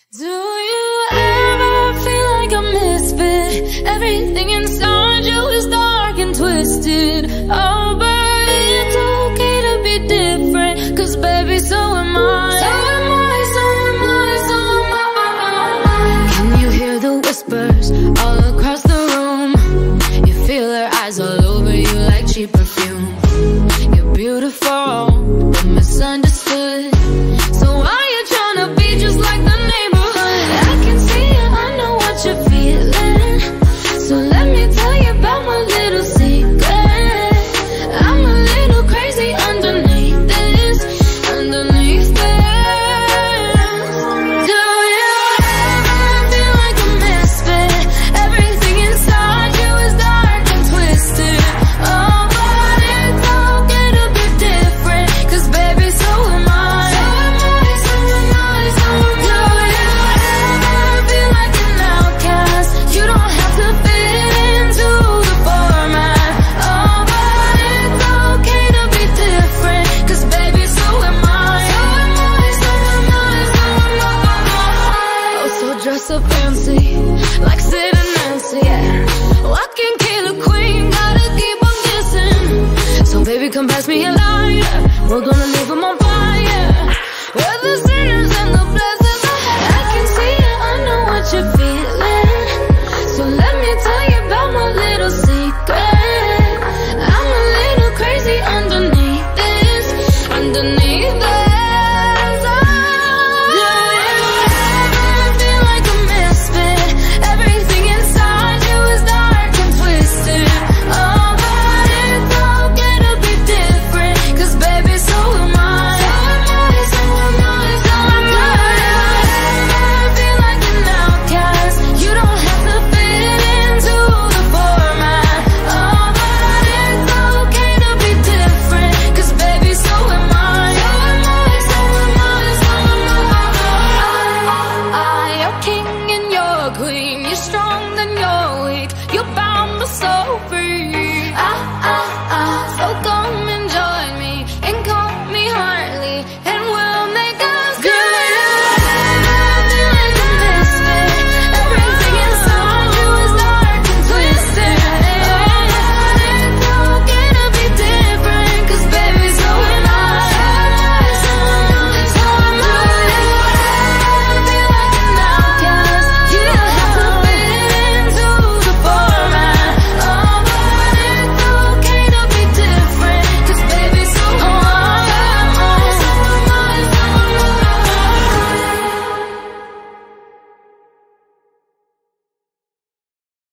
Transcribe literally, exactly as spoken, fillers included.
Do you ever feel like a misfit? Everything inside you is dark and twisted. Oh, but it's okay to be different, 'cause baby, so am I. So am I, so am I, so am I. Can you hear the whispers all across the room? You feel her eyes all over you like cheap perfume. You're beautiful, but misunderstood. So why you tryna be just like the neighborhood? I can see it, I know what you're feeling. So let me tell you about my little secret. I'm a little crazy underneath this, underneath this. Do you ever feel like a misfit? Everything inside you is dark and twisted. Oh, but it's okay to be different, 'cause baby, so am I. So am I, so am I, so am I. Do you ever feel like an outcast? You don't have to fit into the format. Oh, but it's okay to be different, 'cause baby, so am I. So am I, so am I, so am I. Oh, so dress up fancy, like Sid and Nancy, yeah. Oh, I can kill a queen, gotta keep on kissing. So baby, come pass me a lighter, we're gonna leave 'em on fire. We're the sin